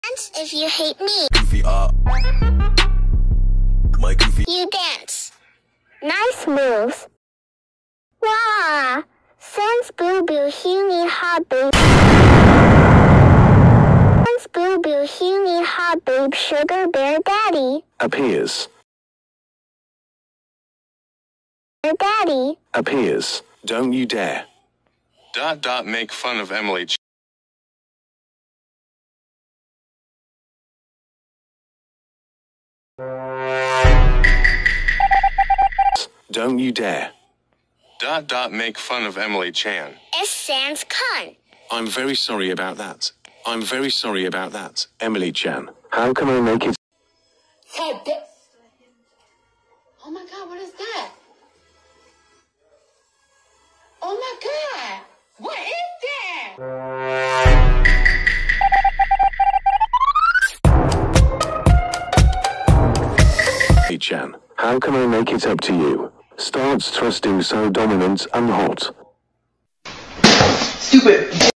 Dance if you hate me. Goofy my goofy. You dance. Nice moves. Wow. SANS boo boo huey hot babe. SANS boo boo huey hot babe sugar bear daddy. Appears. Bear daddy. Appears. Don't you dare. Make fun of Emily. Don't you dare. Make fun of Emily Chan. It's SANS cunt. I'm very sorry about that. I'm very sorry about that, Emily Chan. How can I make it? Oh my God, what is that? Oh my God, what is that? Emily Chan, how can I make it up to you? Starts trusting so dominant and hot. Stupid.